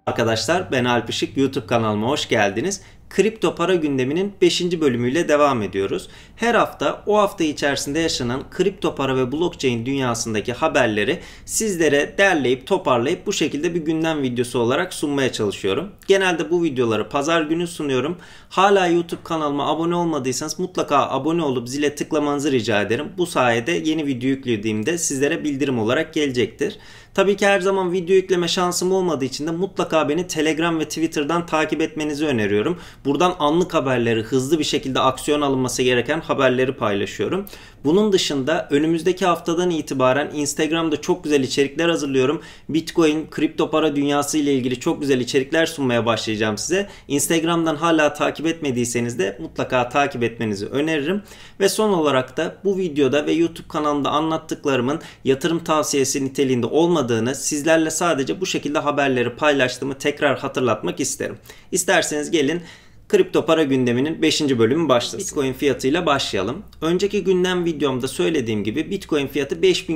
Arkadaşlar, ben Alp Işık, YouTube kanalıma hoş geldiniz. Kripto para gündeminin 5. bölümüyle devam ediyoruz. Her hafta o hafta içerisinde yaşanan kripto para ve blockchain dünyasındaki haberleri sizlere derleyip toparlayıp bu şekilde bir gündem videosu olarak sunmaya çalışıyorum. Genelde bu videoları pazar günü sunuyorum. Hala YouTube kanalıma abone olmadıysanız mutlaka abone olup zile tıklamanızı rica ederim. Bu sayede yeni video yüklediğimde sizlere bildirim olarak gelecektir. Tabii ki her zaman video yükleme şansım olmadığı için de mutlaka beni Telegram ve Twitter'dan takip etmenizi öneriyorum. Buradan anlık haberleri, hızlı bir şekilde aksiyon alınması gereken haberleri paylaşıyorum. Bunun dışında önümüzdeki haftadan itibaren Instagram'da çok güzel içerikler hazırlıyorum. Bitcoin, kripto para dünyası ile ilgili çok güzel içerikler sunmaya başlayacağım size. Instagram'dan hala takip etmediyseniz de mutlaka takip etmenizi öneririm. Ve son olarak da bu videoda ve YouTube kanalımda anlattıklarımın yatırım tavsiyesi niteliğinde olmadığını, sizlerle sadece bu şekilde haberleri paylaştığımı tekrar hatırlatmak isterim. İsterseniz gelin kripto para gündeminin 5. bölümü başlasın. Bitcoin fiyatıyla başlayalım. Önceki gündem videomda söylediğim gibi Bitcoin fiyatı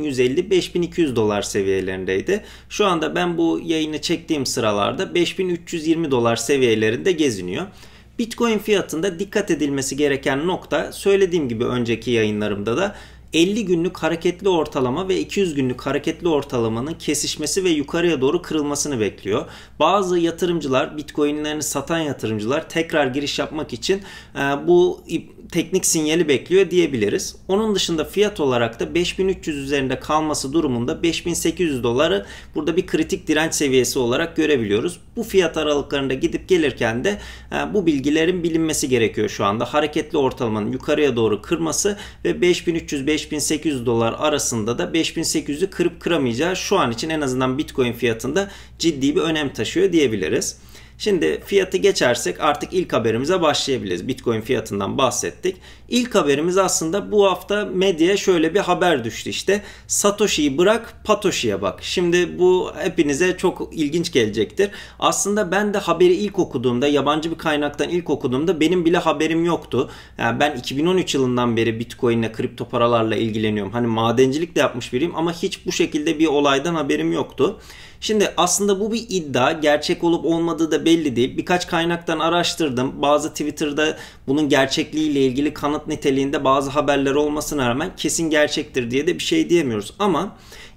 5150-5200 dolar seviyelerindeydi. Şu anda ben bu yayını çektiğim sıralarda 5320 dolar seviyelerinde geziniyor. Bitcoin fiyatında dikkat edilmesi gereken nokta, söylediğim gibi önceki yayınlarımda da 50 günlük hareketli ortalama ve 200 günlük hareketli ortalamanın kesişmesi ve yukarıya doğru kırılmasını bekliyor. Bazı yatırımcılar, Bitcoin'lerini satan yatırımcılar tekrar giriş yapmak için bu teknik sinyali bekliyor diyebiliriz. Onun dışında fiyat olarak da 5300 üzerinde kalması durumunda 5800 doları burada bir kritik direnç seviyesi olarak görebiliyoruz. Bu fiyat aralıklarında gidip gelirken de bu bilgilerin bilinmesi gerekiyor şu anda. Hareketli ortalamanın yukarıya doğru kırması ve 5300-5800 dolar arasında da 5800'ü kırıp kıramayacağı şu an için en azından Bitcoin fiyatında ciddi bir önem taşıyor diyebiliriz. Şimdi fiyatı geçersek artık ilk haberimize başlayabiliriz. Bitcoin fiyatından bahsettik. İlk haberimiz aslında bu hafta medyaya şöyle bir haber düştü işte. Satoshi'yi bırak, Patoshi'ye bak. Şimdi bu hepinize çok ilginç gelecektir. Aslında ben de haberi ilk okuduğumda, yabancı bir kaynaktan ilk okuduğumda benim bile haberim yoktu. Yani ben 2013 yılından beri Bitcoin'le, kripto paralarla ilgileniyorum. Hani madencilik de yapmış biriyim ama hiç bu şekilde bir olaydan haberim yoktu. Şimdi aslında bu bir iddia, gerçek olup olmadığı da belli değil. Birkaç kaynaktan araştırdım. Bazı Twitter'da bunun gerçekliğiyle ilgili kanıt niteliğinde bazı haberler olmasına rağmen kesin gerçektir diye de bir şey diyemiyoruz. Ama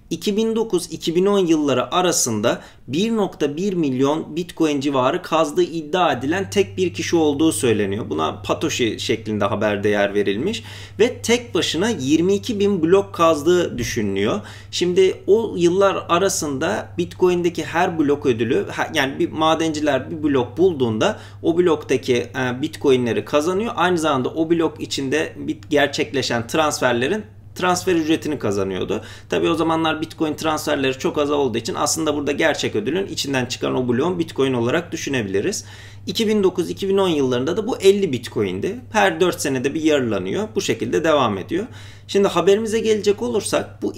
2009-2010 yılları arasında 1.1 milyon Bitcoin civarı kazdığı iddia edilen tek bir kişi olduğu söyleniyor. Buna Patoshi şeklinde haberde yer verilmiş. Ve tek başına 22 bin blok kazdığı düşünülüyor. Şimdi o yıllar arasında Bitcoin'deki her blok ödülü, yani bir madenciler bir blok bulduğunda o bloktaki Bitcoin'leri kazanıyor. Aynı zamanda o blok içinde gerçekleşen transferlerin transfer ücretini kazanıyordu. Tabii o zamanlar Bitcoin transferleri çok az olduğu için aslında burada gerçek ödülün içinden çıkan o bloğun Bitcoin olarak düşünebiliriz. 2009-2010 yıllarında da bu 50 Bitcoin'di. Her 4 senede bir yarılanıyor. Bu şekilde devam ediyor. Şimdi haberimize gelecek olursak bu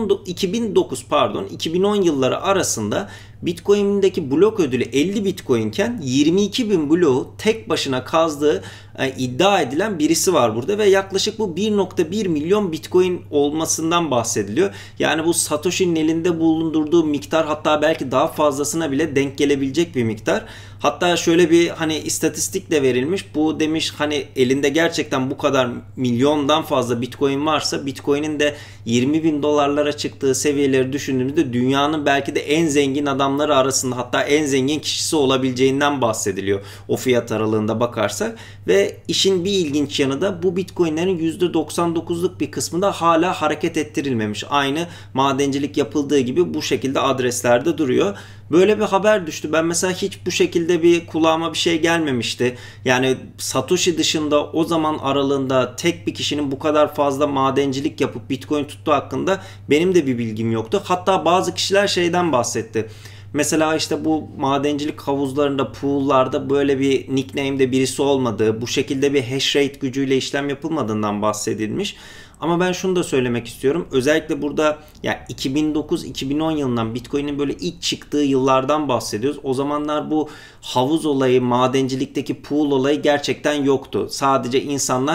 2010 yılları arasında Bitcoin'deki blok ödülü 50 Bitcoin iken 22 bin bloğu tek başına kazdığı iddia edilen birisi var burada ve yaklaşık bu 1.1 milyon Bitcoin olmasından bahsediliyor. Yani bu Satoshi'nin elinde bulundurduğu miktar, hatta belki daha fazlasına bile denk gelebilecek bir miktar. Hatta şöyle bir istatistik de verilmiş. Bu demiş, elinde gerçekten bu kadar milyondan fazla Bitcoin varsa Bitcoin'in de 20 bin dolarlara çıktığı seviyeleri düşündüğümüzde dünyanın belki de en zengin adamları arasında, hatta en zengin kişisi olabileceğinden bahsediliyor o fiyat aralığında bakarsak. Ve işin bir ilginç yanı da bu Bitcoin'lerin %99'luk bir kısmı da hala hareket ettirilmemiş. Aynı madencilik yapıldığı gibi bu şekilde adreslerde duruyor. Böyle bir haber düştü. Ben mesela hiç bu şekilde bir kulağıma bir şey gelmemişti. Yani Satoshi dışında o zaman aralığında tek bir kişinin bu kadar fazla madencilik yapıp Bitcoin tuttuğu hakkında benim de bir bilgim yoktu. Hatta bazı kişiler şeyden bahsetti. Mesela işte bu madencilik havuzlarında, pool'larda böyle bir nickname'de birisi olmadığı, bu şekilde bir hash rate gücüyle işlem yapılmadığından bahsedilmiş. Ama ben şunu da söylemek istiyorum. Özellikle burada ya 2009-2010 yılından, Bitcoin'in böyle ilk çıktığı yıllardan bahsediyoruz. O zamanlar bu havuz olayı, madencilikteki pool olayı gerçekten yoktu. Sadece insanlar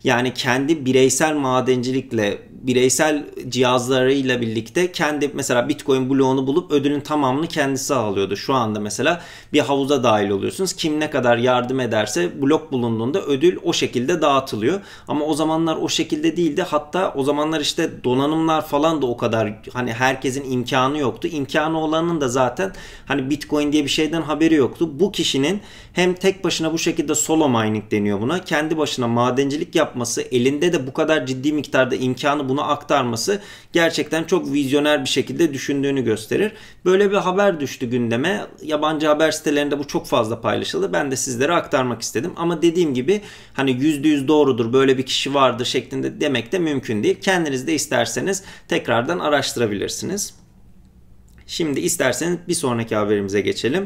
Yani kendi bireysel madencilikle, bireysel cihazlarıyla birlikte kendi mesela Bitcoin bloğunu bulup ödülün tamamını kendisi alıyordu. Şu anda mesela bir havuza dahil oluyorsunuz. Kim ne kadar yardım ederse blok bulunduğunda ödül o şekilde dağıtılıyor. Ama o zamanlar o şekilde değildi. Hatta o zamanlar işte donanımlar falan da o kadar hani herkesin imkanı yoktu. İmkanı olanın da zaten hani Bitcoin diye bir şeyden haberi yoktu. Bu kişinin hem tek başına bu şekilde solo mining deniyor buna. Kendi başına madencilik yapması, elinde de bu kadar ciddi miktarda imkanı bunu aktarması gerçekten çok vizyoner bir şekilde düşündüğünü gösterir. Böyle bir haber düştü gündeme. Yabancı haber sitelerinde bu çok fazla paylaşıldı. Ben de sizlere aktarmak istedim. Ama dediğim gibi hani %100 doğrudur, böyle bir kişi vardır şeklinde demek de mümkün değil. Kendiniz de isterseniz tekrardan araştırabilirsiniz. Şimdi isterseniz bir sonraki haberimize geçelim.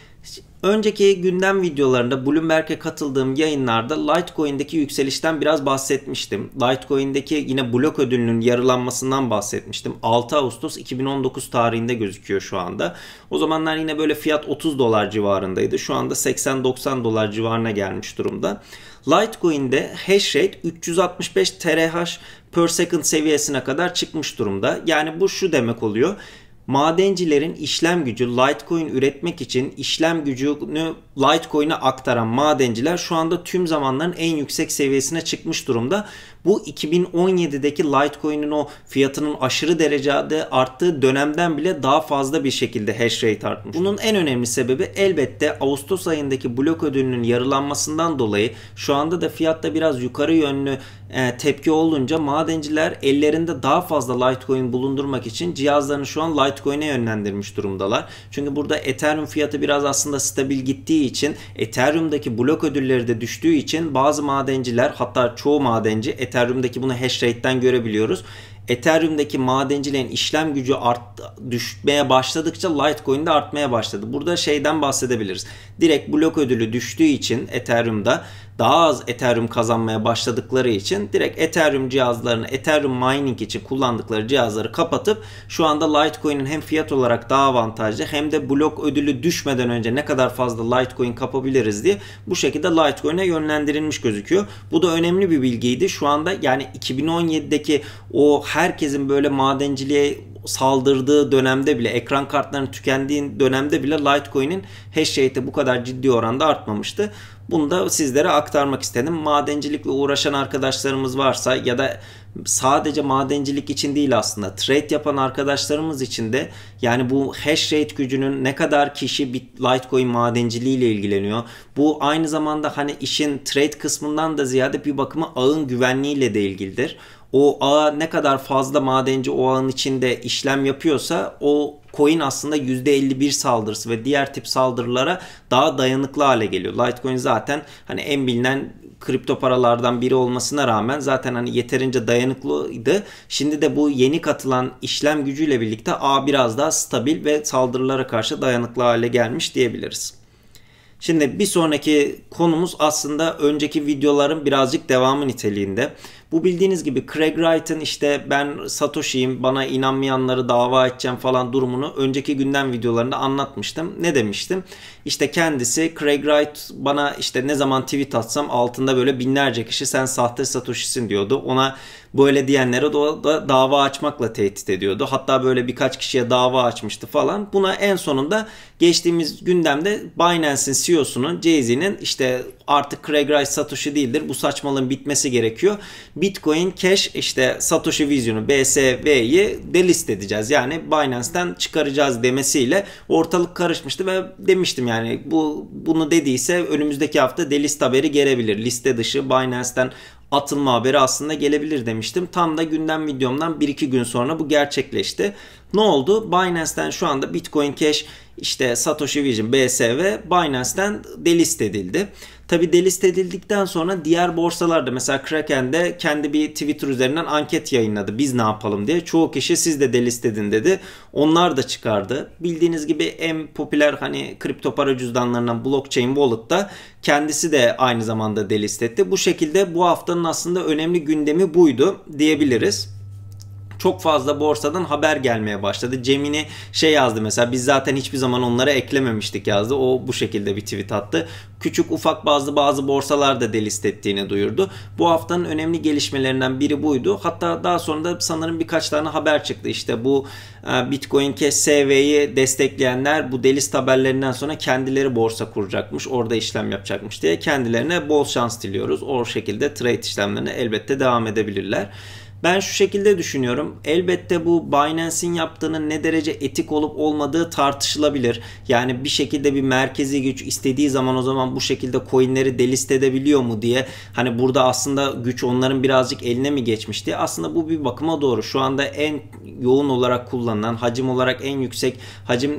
Önceki gündem videolarında Bloomberg'e katıldığım yayınlarda Litecoin'deki yükselişten biraz bahsetmiştim. Litecoin'deki yine blok ödülünün yarılanmasından bahsetmiştim. 6 Ağustos 2019 tarihinde gözüküyor şu anda. O zamanlar yine böyle fiyat 30 dolar civarındaydı. Şu anda 80-90 dolar civarına gelmiş durumda. Litecoin'de hash rate 365 TH per second seviyesine kadar çıkmış durumda. Yani bu şu demek oluyor. Madencilerin işlem gücü, Litecoin üretmek için işlem gücünü Litecoin'e aktaran madenciler şu anda tüm zamanların en yüksek seviyesine çıkmış durumda. Bu 2017'deki Litecoin'in o fiyatının aşırı derecede arttığı dönemden bile daha fazla bir şekilde hash rate artmış. Bunun en önemli sebebi elbette Ağustos ayındaki blok ödülünün yarılanmasından dolayı şu anda da fiyatta biraz yukarı yönlü tepki olunca madenciler ellerinde daha fazla Litecoin bulundurmak için cihazlarını şu an Litecoin'e yönlendirmiş durumdalar. Çünkü burada Ethereum fiyatı biraz aslında stabil gittiği için, Ethereum'daki blok ödülleri de düştüğü için bazı madenciler, hatta çoğu madenci, Ethereum'daki bunu hash rate'den görebiliyoruz. Ethereum'daki madencilerin işlem gücü düşmeye başladıkça Litecoin'de artmaya başladı. Burada şeyden bahsedebiliriz. Direkt blok ödülü düştüğü için Ethereum'da daha az Ethereum kazanmaya başladıkları için direkt Ethereum cihazlarını, Ethereum mining için kullandıkları cihazları kapatıp şu anda Litecoin'in hem fiyat olarak daha avantajlı hem de blok ödülü düşmeden önce ne kadar fazla Litecoin kapabiliriz diye bu şekilde Litecoin'e yönlendirilmiş gözüküyor. Bu da önemli bir bilgiydi. Şu anda yani 2017'deki o herkesin böyle madenciliğe saldırdığı dönemde bile, ekran kartlarının tükendiği dönemde bile Litecoin'in hash rate'i bu kadar ciddi oranda artmamıştı. Bunu da sizlere aktarmak istedim. Madencilikle uğraşan arkadaşlarımız varsa ya da sadece madencilik için değil, aslında trade yapan arkadaşlarımız için de yani bu hash rate gücünün ne kadar kişi Litecoin madenciliği ile ilgileniyor. Bu aynı zamanda hani işin trade kısmından da ziyade bir bakıma ağın güvenliğiyle de ilgilidir. O ağa ne kadar fazla madenci o ağın içinde işlem yapıyorsa o coin aslında %51 saldırısı ve diğer tip saldırılara daha dayanıklı hale geliyor. Litecoin zaten hani en bilinen kripto paralardan biri olmasına rağmen zaten hani yeterince dayanıklıydı. Şimdi de bu yeni katılan işlem gücüyle birlikte ağ biraz daha stabil ve saldırılara karşı dayanıklı hale gelmiş diyebiliriz. Şimdi bir sonraki konumuz aslında önceki videoların birazcık devamı niteliğinde. Bu bildiğiniz gibi Craig Wright'ın işte ben Satoshi'yim, bana inanmayanları dava edeceğim falan durumunu önceki gündem videolarında anlatmıştım. Ne demiştim? İşte kendisi Craig Wright bana işte ne zaman tweet atsam altında böyle binlerce kişi sen sahte Satoshi'sin diyordu. Ona böyle diyenlere da dava açmakla tehdit ediyordu. Hatta böyle birkaç kişiye dava açmıştı falan. Buna en sonunda geçtiğimiz gündemde Binance'in CEO'sunun, Jay-Z'nin işte artık Craig Wright Satoshi değildir, bu saçmalığın bitmesi gerekiyor. Bitcoin Cash işte Satoshi Vision'u BSV'yi delist edeceğiz. Yani Binance'ten çıkaracağız demesiyle ortalık karışmıştı ve demiştim yani bunu dediyse önümüzdeki hafta delist haberi gelebilir. Liste dışı Binance'ten atılma haberi aslında gelebilir demiştim. Tam da gündem videomdan 1-2 gün sonra bu gerçekleşti. Ne oldu? Binance'ten şu anda Bitcoin Cash işte Satoshi Vision BSV Binance'ten delist edildi. Tabi delist edildikten sonra diğer borsalarda mesela Kraken'de kendi bir Twitter üzerinden anket yayınladı. Biz ne yapalım diye. Çoğu kişi siz de delist edin dedi. Onlar da çıkardı. Bildiğiniz gibi en popüler hani kripto para cüzdanlarından Blockchain Wallet'ta kendisi de aynı zamanda delist etti. Bu şekilde bu haftanın aslında önemli gündemi buydu diyebiliriz. çok fazla borsadan haber gelmeye başladı. Gemini şey yazdı mesela, biz zaten hiçbir zaman onları eklememiştik yazdı. O bu şekilde bir tweet attı. Küçük ufak bazı borsalar da delist ettiğini duyurdu. Bu haftanın önemli gelişmelerinden biri buydu. Hatta daha sonra da sanırım birkaç tane haber çıktı. İşte bu Bitcoin Cash SV'yi destekleyenler bu delist haberlerinden sonra kendileri borsa kuracakmış. Orada işlem yapacakmış diye kendilerine bol şans diliyoruz. O şekilde trade işlemlerine elbette devam edebilirler. Ben şu şekilde düşünüyorum. Elbette bu Binance'in yaptığının ne derece etik olup olmadığı tartışılabilir. Yani bir şekilde bir merkezi güç istediği zaman o zaman bu şekilde coinleri delist edebiliyor mu diye. Hani burada aslında güç onların birazcık eline mi geçmişti? Aslında bu bir bakıma doğru. Şu anda en yoğun olarak kullanılan, hacim olarak en yüksek hacim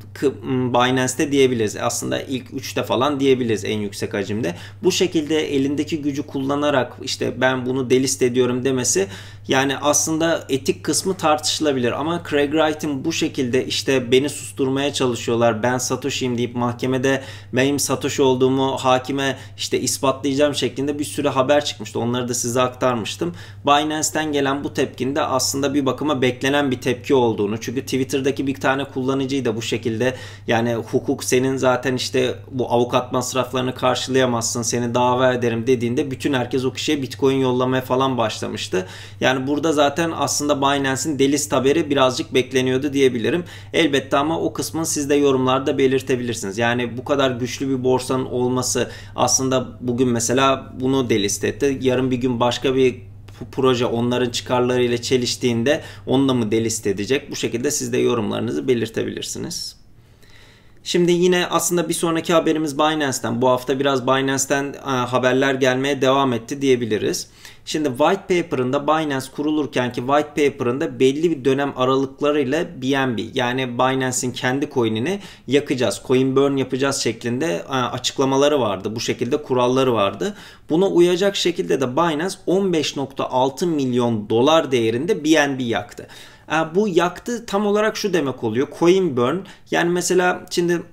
Binance'te diyebiliriz. Aslında ilk 3'te falan diyebiliriz en yüksek hacimde. Bu şekilde elindeki gücü kullanarak işte ben bunu delist ediyorum demesi, yani aslında etik kısmı tartışılabilir ama Craig Wright'in bu şekilde işte beni susturmaya çalışıyorlar, ben Satoshi'yim deyip mahkemede benim Satoshi olduğumu hakime işte ispatlayacağım şeklinde bir sürü haber çıkmıştı. Onları da size aktarmıştım. Binance'ten gelen bu tepkinin de aslında bir bakıma beklenen bir tepki olduğunu, çünkü Twitter'daki bir tane kullanıcıyı da bu şekilde, yani hukuk senin zaten işte bu avukat masraflarını karşılayamazsın, seni dava ederim dediğinde bütün herkes o kişiye Bitcoin yollamaya falan başlamıştı. Yani burada zaten aslında Binance'in delist haberi birazcık bekleniyordu diyebilirim. Elbette ama o kısmını siz de yorumlarda belirtebilirsiniz. Yani bu kadar güçlü bir borsanın olması aslında bugün mesela bunu delist etti. Yarın bir gün başka bir proje onların çıkarlarıyla çeliştiğinde onu da mı delist edecek? Bu şekilde siz de yorumlarınızı belirtebilirsiniz. Şimdi yine aslında bir sonraki haberimiz Binance'ten. Bu hafta biraz Binance'ten haberler gelmeye devam etti diyebiliriz. Şimdi white paper'ında, Binance kurulurkenki white paper'ında belli bir dönem aralıklarıyla BNB, yani Binance'in kendi coin'ini yakacağız, coin burn yapacağız şeklinde açıklamaları vardı. Bu şekilde kuralları vardı. Buna uyacak şekilde de Binance 15.6 milyon dolar değerinde BNB yaktı. Bu yaktı tam olarak şu demek oluyor: coin burn. Yani mesela şimdi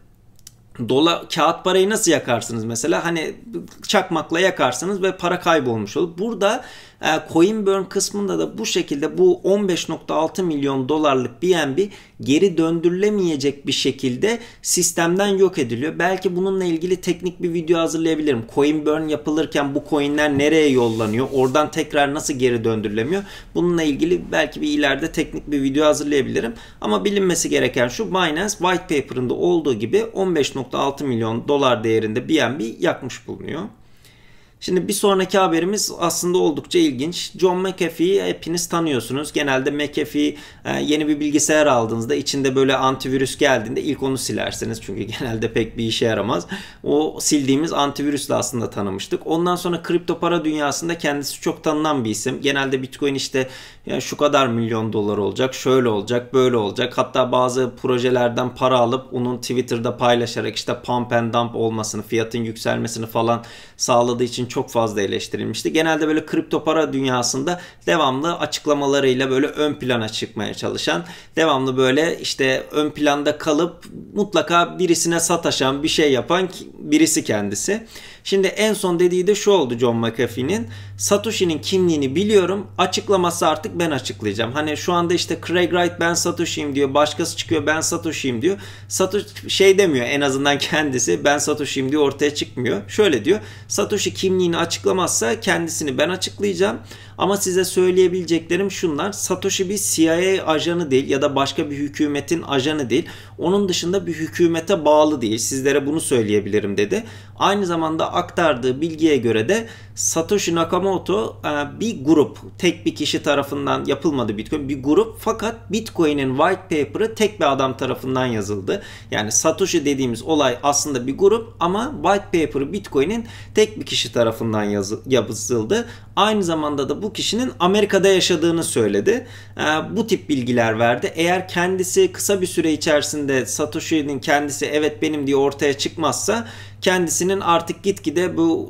kağıt parayı nasıl yakarsınız mesela? Hani çakmakla yakarsınız ve para kaybolmuş olur. Burada coin burn kısmında da bu şekilde bu 15.6 milyon dolarlık BNB geri döndürülemeyecek bir şekilde sistemden yok ediliyor. Belki bununla ilgili teknik bir video hazırlayabilirim. Coin burn yapılırken bu coinler nereye yollanıyor? Oradan tekrar nasıl geri döndürülemiyor? Bununla ilgili belki bir ileride teknik bir video hazırlayabilirim. Ama bilinmesi gereken şu: Binance white paper'ında olduğu gibi 15.6 milyon dolar değerinde BNB yakmış bulunuyor. Şimdi bir sonraki haberimiz aslında oldukça ilginç. John McAfee'yi hepiniz tanıyorsunuz. Genelde McAfee yeni bir bilgisayar aldığınızda içinde böyle antivirüs geldiğinde ilk onu silersiniz. Çünkü genelde pek bir işe yaramaz. O sildiğimiz antivirüsle aslında tanımıştık. Ondan sonra kripto para dünyasında kendisi çok tanınan bir isim. Genelde Bitcoin işte ya şu kadar milyon dolar olacak, şöyle olacak, böyle olacak. Hatta bazı projelerden para alıp onun Twitter'da paylaşarak işte pump and dump olmasını, fiyatın yükselmesini falan sağladığı için çok fazla eleştirilmişti. Genelde böyle kripto para dünyasında devamlı açıklamalarıyla böyle ön plana çıkmaya çalışan, devamlı böyle işte ön planda kalıp mutlaka birisine sataşan, bir şey yapan birisi kendisi. Şimdi en son dediği de şu oldu John McAfee'nin: Satoshi'nin kimliğini biliyorum, açıklaması artık ben açıklayacağım. Hani şu anda işte Craig Wright ben Satoshi'yim diyor, başkası çıkıyor ben Satoshi'yim diyor. Satoshi şey demiyor, en azından kendisi ben Satoshi'yim diyor, ortaya çıkmıyor. Şöyle diyor: Satoshi kimliğini açıklamazsa kendisini ben açıklayacağım. Ama size söyleyebileceklerim şunlar: Satoshi bir CIA ajanı değil ya da başka bir hükümetin ajanı değil. Onun dışında bir hükümete bağlı değil. Sizlere bunu söyleyebilirim dedi. Aynı zamanda aktardığı bilgiye göre de Satoshi Nakamoto bir grup, tek bir kişi tarafından yapılmadı Bitcoin, bir grup, fakat Bitcoin'in white paper'ı tek bir adam tarafından yazıldı. Yani Satoshi dediğimiz olay aslında bir grup ama white paper'ı Bitcoin'in tek bir kişi tarafından yazıldı. Aynı zamanda da bu kişinin Amerika'da yaşadığını söyledi. Bu tip bilgiler verdi. Eğer kendisi kısa bir süre içerisinde Satoshi'nin kendisi evet benim diye ortaya çıkmazsa kendisinin artık gitgide bu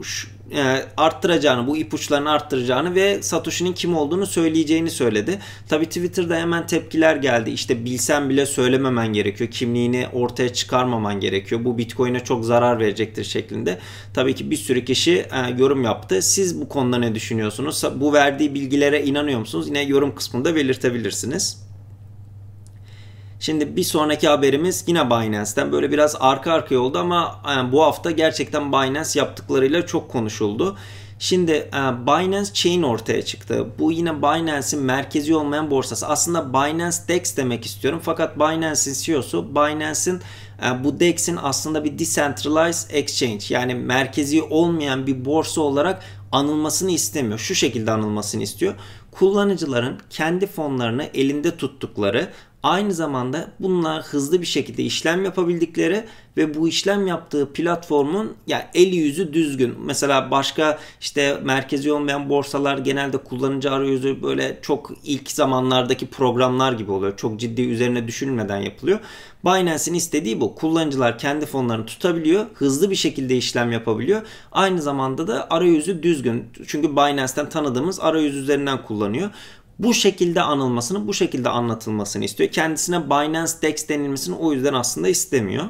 arttıracağını, bu ipuçlarını arttıracağını ve Satoshi'nin kim olduğunu söyleyeceğini söyledi. Tabi Twitter'da hemen tepkiler geldi. İşte bilsen bile söylememen gerekiyor. Kimliğini ortaya çıkarmaman gerekiyor. Bu Bitcoin'e çok zarar verecektir şeklinde. Tabii ki bir sürü kişi yorum yaptı. Siz bu konuda ne düşünüyorsunuz? Bu verdiği bilgilere inanıyor musunuz? Yine yorum kısmında belirtebilirsiniz. Şimdi bir sonraki haberimiz yine Binance'ten. Böyle biraz arka arkaya oldu ama bu hafta gerçekten Binance yaptıklarıyla çok konuşuldu. Şimdi Binance Chain ortaya çıktı. Bu yine Binance'in merkezi olmayan borsası. Aslında Binance DEX demek istiyorum. Fakat Binance'in CEO'su Binance'in bu DEX'in aslında bir decentralized exchange, yani merkezi olmayan bir borsa olarak anılmasını istemiyor. Şu şekilde anılmasını istiyor. Kullanıcıların kendi fonlarını elinde tuttukları, aynı zamanda bunlar hızlı bir şekilde işlem yapabildikleri ve bu işlem yaptığı platformun eli yüzü düzgün. Mesela başka işte merkezi olmayan borsalar genelde kullanıcı arayüzü böyle çok ilk zamanlardaki programlar gibi oluyor. Çok ciddi üzerine düşünülmeden yapılıyor. Binance'in istediği bu. Kullanıcılar kendi fonlarını tutabiliyor, hızlı bir şekilde işlem yapabiliyor. Aynı zamanda da arayüzü düzgün. Çünkü Binance'ten tanıdığımız arayüz üzerinden kullanıyor. Bu şekilde anılmasını, bu şekilde anlatılmasını istiyor. Kendisine Binance DEX denilmesini o yüzden aslında istemiyor.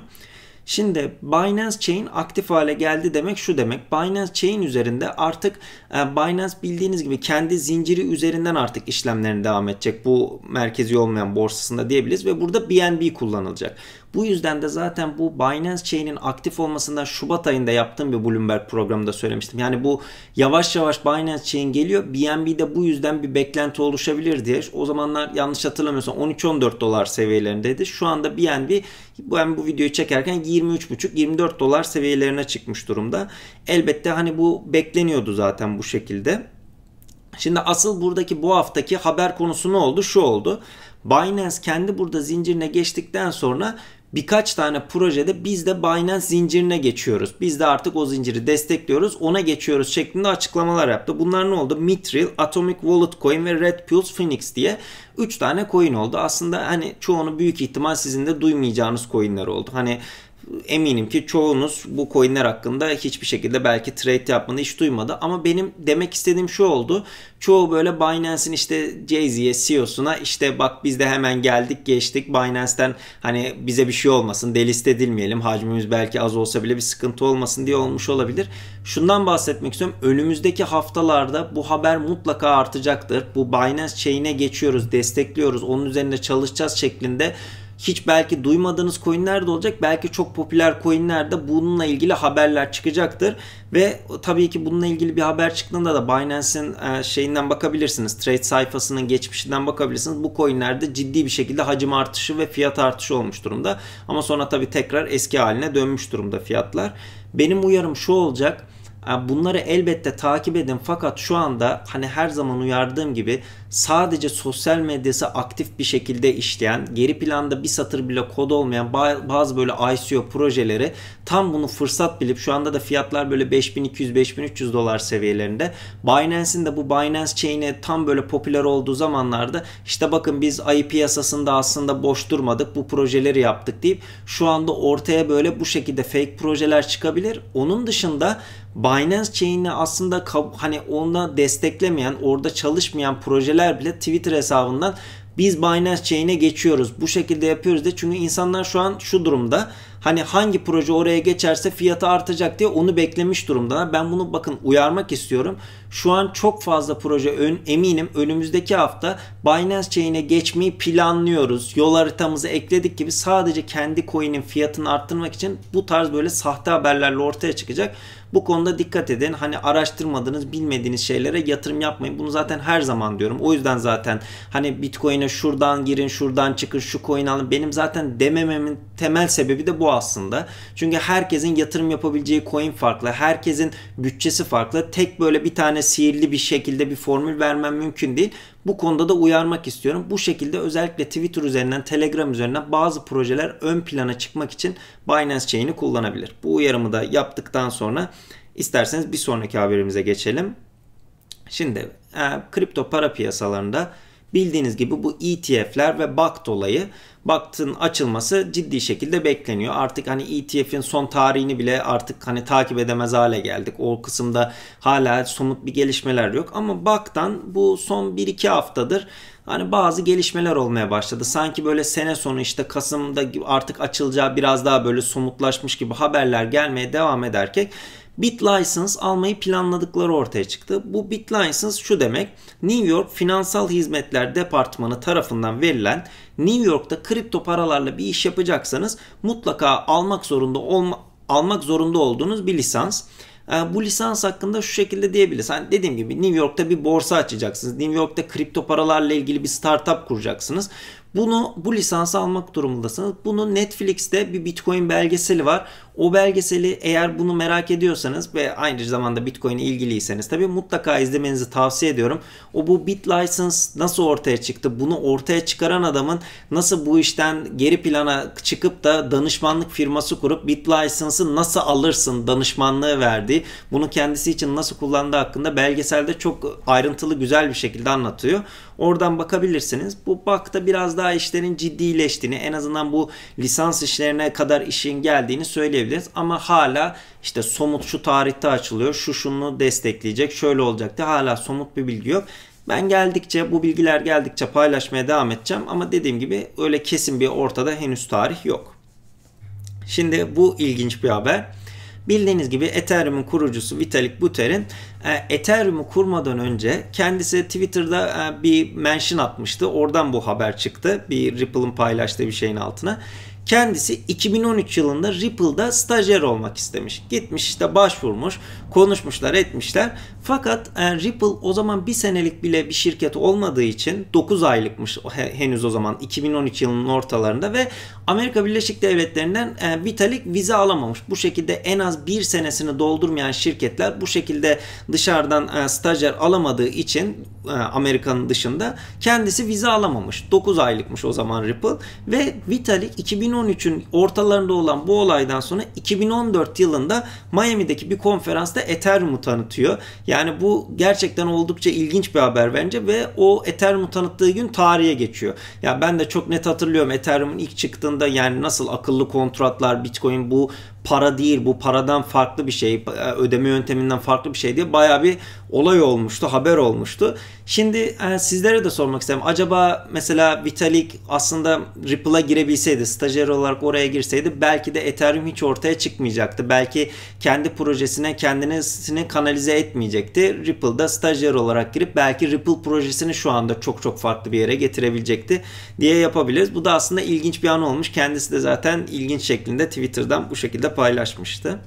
Şimdi Binance Chain aktif hale geldi demek şu demek. Binance Chain üzerinde artık Binance bildiğiniz gibi kendi zinciri üzerinden artık işlemlerini devam edecek. Bu merkezi olmayan borsasında diyebiliriz ve burada BNB kullanılacak. Bu yüzden de zaten bu Binance Chain'in aktif olmasından Şubat ayında yaptığım bir Bloomberg programında söylemiştim. Yani bu yavaş yavaş Binance Chain geliyor. BNB'de bu yüzden bir beklenti oluşabilir diye. O zamanlar yanlış hatırlamıyorsam 13-14 dolar seviyelerindeydi. Şu anda BNB, ben bu videoyu çekerken 23,5-24 dolar seviyelerine çıkmış durumda. Elbette hani bu bekleniyordu zaten bu şekilde. Şimdi asıl buradaki bu haftaki haber konusu ne oldu? Şu oldu. Binance kendi burada zincirine geçtikten sonra birkaç tane projede biz de Binance zincirine geçiyoruz. Biz de artık o zinciri destekliyoruz, ona geçiyoruz şeklinde açıklamalar yaptı. Bunlar ne oldu? Mithril, Atomic Wallet Coin ve Red Pulse Phoenix diye 3 tane coin oldu. Aslında hani çoğunu büyük ihtimal sizin de duymayacağınız coinler oldu. Hani eminim ki çoğunuz bu coinler hakkında hiçbir şekilde belki trade yapmadı, hiç duymadı. Ama benim demek istediğim şu oldu. Çoğu böyle Binance'in işte Jay-Z'ye, CEO'suna işte bak biz de hemen geldik geçtik. Binance'ten hani bize bir şey olmasın, delist edilmeyelim. Hacmimiz belki az olsa bile bir sıkıntı olmasın diye olmuş olabilir. Şundan bahsetmek istiyorum. Önümüzdeki haftalarda bu haber mutlaka artacaktır. Bu Binance Chain'e geçiyoruz, destekliyoruz, onun üzerinde çalışacağız şeklinde hiç belki duymadığınız coinler de olacak. Belki çok popüler coinler de bununla ilgili haberler çıkacaktır. Ve tabii ki bununla ilgili bir haber çıktığında da Binance'in şeyinden bakabilirsiniz. Trade sayfasının geçmişinden bakabilirsiniz. Bu coinlerde ciddi bir şekilde hacim artışı ve fiyat artışı olmuş durumda. Ama sonra tabii tekrar eski haline dönmüş durumda fiyatlar. Benim uyarım şu olacak. Bunları elbette takip edin, fakat şu anda hani her zaman uyardığım gibi sadece sosyal medyası aktif bir şekilde işleyen, geri planda bir satır bile kod olmayan bazı böyle ICO projeleri tam bunu fırsat bilip, şu anda da fiyatlar böyle 5200-5300 dolar seviyelerinde. Binance'in de bu Binance Chain'i tam böyle popüler olduğu zamanlarda işte bakın biz ayı piyasasında aslında boş durmadık, bu projeleri yaptık deyip şu anda ortaya böyle bu şekilde fake projeler çıkabilir. Onun dışında Binance Chain'i aslında hani onu desteklemeyen, orada çalışmayan projeler bile Twitter hesabından biz Binance Chain'e geçiyoruz, bu şekilde yapıyoruz de. Çünkü insanlar şu an şu durumda, hani hangi proje oraya geçerse fiyatı artacak diye onu beklemiş durumda. Ben bunu bakın uyarmak istiyorum. Şu an çok fazla proje eminim önümüzdeki hafta Binance Chain'e geçmeyi planlıyoruz, yol haritamızı ekledik gibi sadece kendi coin'in fiyatını arttırmak için bu tarz böyle sahte haberlerle ortaya çıkacak. Bu konuda dikkat edin. Hani araştırmadığınız, bilmediğiniz şeylere yatırım yapmayın. Bunu zaten her zaman diyorum. O yüzden zaten hani Bitcoin'e şuradan girin, şuradan çıkın, şu coin alın. Benim zaten demememin temel sebebi de bu aslında. Çünkü herkesin yatırım yapabileceği coin farklı. Herkesin bütçesi farklı. Tek böyle bir tane sihirli bir şekilde bir formül vermem mümkün değil. Bu konuda da uyarmak istiyorum. Bu şekilde özellikle Twitter üzerinden, Telegram üzerinden bazı projeler ön plana çıkmak için Binance Chain'i kullanabilir. Bu uyarımı da yaptıktan sonra isterseniz bir sonraki haberimize geçelim. Şimdi kripto para piyasalarında Bildiğiniz gibi bu ETF'ler ve BACT olayı, BACT'ın açılması ciddi şekilde bekleniyor. Artık hani ETF'in son tarihini bile artık hani takip edemez hale geldik. O kısımda hala somut bir gelişmeler yok ama BACT'tan bu son 1-2 haftadır hani bazı gelişmeler olmaya başladı. Sanki böyle sene sonu işte Kasım'da artık açılacağı biraz daha böyle somutlaşmış gibi haberler gelmeye devam ederken BitLicense almayı planladıkları ortaya çıktı. Bu BitLicense şu demek: New York Finansal Hizmetler Departmanı tarafından verilen, New York'ta kripto paralarla bir iş yapacaksanız mutlaka almak zorunda olduğunuz bir lisans. Bu lisans hakkında şu şekilde diyebiliriz. Hani dediğim gibi New York'ta bir borsa açacaksınız. New York'ta kripto paralarla ilgili bir startup kuracaksınız. Bu lisansı almak durumundasınız. Bunu Netflix'te bir Bitcoin belgeseli var. O belgeseli eğer bunu merak ediyorsanız ve aynı zamanda Bitcoin'e ilgiliyseniz tabii mutlaka izlemenizi tavsiye ediyorum. Bu BitLicense nasıl ortaya çıktı? Bunu ortaya çıkaran adamın nasıl bu işten geri plana çıkıp da danışmanlık firması kurup BitLicense'ı nasıl alırsın danışmanlığı verdiği, bunu kendisi için nasıl kullandığı hakkında belgeselde çok ayrıntılı, güzel bir şekilde anlatıyor. Oradan bakabilirsiniz. Bu BACT'ta biraz daha işlerin ciddileştiğini, en azından bu lisans işlerine kadar işin geldiğini söyleyebiliriz. Ama hala işte somut şu tarihte açılıyor, şunu destekleyecek, şöyle olacaktı. Hala somut bir bilgi yok. Ben bu bilgiler geldikçe paylaşmaya devam edeceğim. Ama dediğim gibi öyle kesin bir ortada henüz tarih yok. Şimdi bu ilginç bir haber. Bildiğiniz gibi Ethereum'un kurucusu Vitalik Buterin Ethereum'u kurmadan önce kendisi Twitter'da bir mention atmıştı. Oradan bu haber çıktı. Bir Ripple'ın paylaştığı bir şeyin altına. Kendisi 2013 yılında Ripple'da stajyer olmak istemiş. Gitmiş işte başvurmuş, konuşmuşlar, etmişler. Fakat Ripple o zaman bir senelik bile bir şirket olmadığı için 9 aylıkmış henüz o zaman 2013 yılının ortalarında ve Amerika Birleşik Devletleri'nden Vitalik vize alamamış. Bu şekilde en az bir senesini doldurmayan şirketler bu şekilde dışarıdan stajyer alamadığı için Amerika'nın dışında kendisi vize alamamış. 9 aylıkmış o zaman Ripple ve Vitalik 2013'ün ortalarında olan bu olaydan sonra 2014 yılında Miami'deki bir konferansta Ethereum'u tanıtıyor. Yani bu gerçekten oldukça ilginç bir haber bence ve o Ethereum'u tanıttığı gün tarihe geçiyor. Ya ben de çok net hatırlıyorum Ethereum'un ilk çıktığında, yani nasıl akıllı kontratlar, Bitcoin bu para değil, bu paradan farklı bir şey, ödeme yönteminden farklı bir şey diye bayağı bir olay olmuştu, haber olmuştu. Şimdi sizlere de sormak isterim. Acaba mesela Vitalik aslında Ripple'a girebilseydi, stajyer olarak oraya girseydi belki de Ethereum hiç ortaya çıkmayacaktı. Belki kendi projesine kendisini kanalize etmeyecekti. Ripple'da stajyer olarak girip belki Ripple projesini şu anda çok çok farklı bir yere getirebilecekti diye yapabiliriz. Bu da aslında ilginç bir an olmuş. Kendisi de zaten ilginç şeklinde Twitter'dan bu şekilde paylaşmıştı.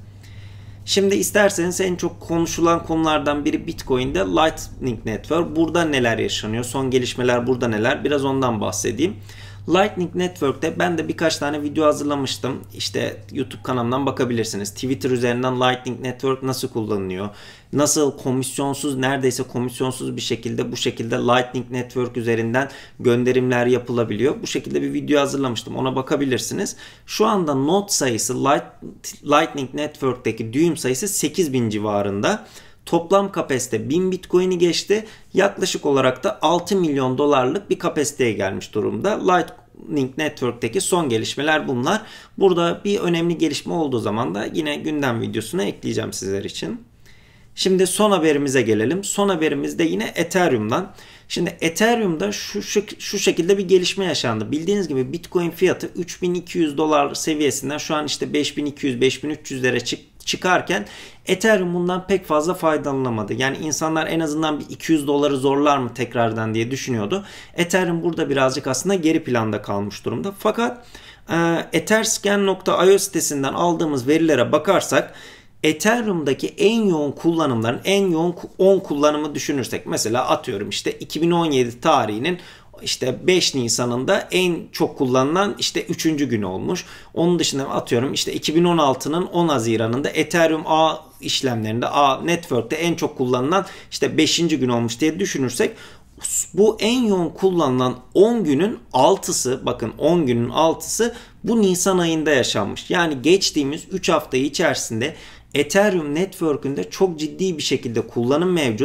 Şimdi isterseniz en çok konuşulan konulardan biri Bitcoin'de Lightning Network. Burada neler yaşanıyor? Son gelişmeler burada neler? Biraz ondan bahsedeyim. Lightning Network'te ben de birkaç tane video hazırlamıştım. İşte YouTube kanalımdan bakabilirsiniz. Twitter üzerinden Lightning Network nasıl kullanılıyor? Nasıl komisyonsuz, neredeyse komisyonsuz bir şekilde bu şekilde Lightning Network üzerinden gönderimler yapılabiliyor. Bu şekilde bir video hazırlamıştım. Ona bakabilirsiniz. Şu anda node sayısı Lightning Network'teki düğüm sayısı 8000 civarında. Toplam kapasite 1000 Bitcoin'i geçti. Yaklaşık olarak da 6 milyon dolarlık bir kapasiteye gelmiş durumda. Lightning Network'teki son gelişmeler bunlar. Burada bir önemli gelişme olduğu zaman da yine gündem videosuna ekleyeceğim sizler için. Şimdi son haberimize gelelim. Son haberimiz de yine Ethereum'dan. Şimdi Ethereum'da şu şekilde bir gelişme yaşandı. Bildiğiniz gibi Bitcoin fiyatı 3200 dolar seviyesinden şu an işte 5200-5300'lere çıkarken Ethereum bundan pek fazla faydalanamadı. Yani insanlar en azından bir 200 doları zorlar mı tekrardan diye düşünüyordu. Ethereum burada birazcık aslında geri planda kalmış durumda. Fakat etherscan.io sitesinden aldığımız verilere bakarsak Ethereum'daki en yoğun kullanımların en yoğun 10 kullanımı düşünürsek, mesela atıyorum işte 2017 tarihinin işte 5 Nisan'ında en çok kullanılan işte 3. gün olmuş. Onun dışında atıyorum işte 2016'nın 10 Haziran'ında Ethereum ağ işlemlerinde, ağ network'te en çok kullanılan işte 5. gün olmuş diye düşünürsek, bu en yoğun kullanılan 10 günün 6'sı, bakın 10 günün 6'sı bu Nisan ayında yaşanmış. Yani geçtiğimiz 3 hafta içerisinde Ethereum Network'ünde çok ciddi bir şekilde kullanım mevcut.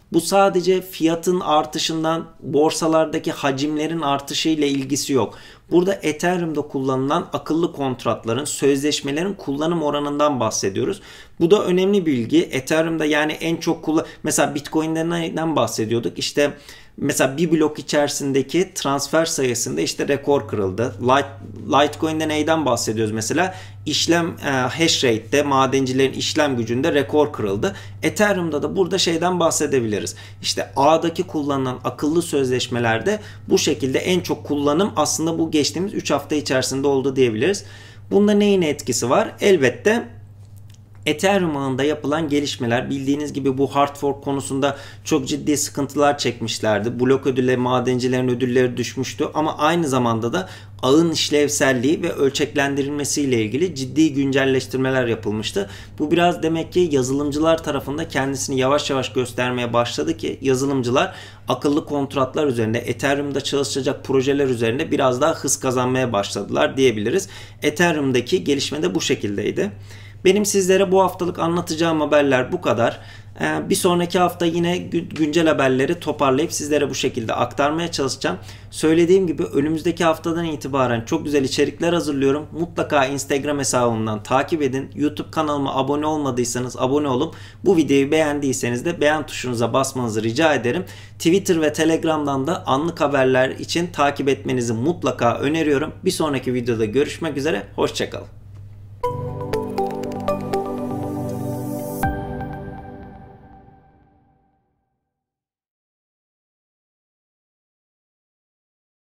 Bu sadece fiyatın artışından, borsalardaki hacimlerin artışı ile ilgisi yok. Burada Ethereum'da kullanılan akıllı kontratların, sözleşmelerin kullanım oranından bahsediyoruz. Bu da önemli bir bilgi. Ethereum'da yani en çok mesela Bitcoin'den neden bahsediyorduk? İşte mesela bir blok içerisindeki transfer sayısında işte rekor kırıldı. Litecoin'de neyden bahsediyoruz mesela? İşlem hash rate'de, madencilerin işlem gücünde rekor kırıldı. Ethereum'da da burada şeyden bahsedebiliriz. İşte ağdaki kullanılan akıllı sözleşmelerde bu şekilde en çok kullanım aslında bu geçtiğimiz 3 hafta içerisinde oldu diyebiliriz. Bunda neyin etkisi var? Elbette Ethereum ağında yapılan gelişmeler, bildiğiniz gibi bu hard fork konusunda çok ciddi sıkıntılar çekmişlerdi. Blok ödülleri, madencilerin ödülleri düşmüştü ama aynı zamanda da ağın işlevselliği ve ölçeklendirilmesiyle ilgili ciddi güncelleştirmeler yapılmıştı. Bu biraz demek ki yazılımcılar tarafında kendisini yavaş yavaş göstermeye başladı ki yazılımcılar akıllı kontratlar üzerinde, Ethereum'da çalışacak projeler üzerinde biraz daha hız kazanmaya başladılar diyebiliriz. Ethereum'daki gelişme de bu şekildeydi. Benim sizlere bu haftalık anlatacağım haberler bu kadar. Bir sonraki hafta yine güncel haberleri toparlayıp sizlere bu şekilde aktarmaya çalışacağım. Söylediğim gibi önümüzdeki haftadan itibaren çok güzel içerikler hazırlıyorum. Mutlaka Instagram hesabımdan takip edin. YouTube kanalıma abone olmadıysanız abone olup bu videoyu beğendiyseniz de beğen tuşunuza basmanızı rica ederim. Twitter ve Telegram'dan da anlık haberler için takip etmenizi mutlaka öneriyorum. Bir sonraki videoda görüşmek üzere. Hoşça kalın.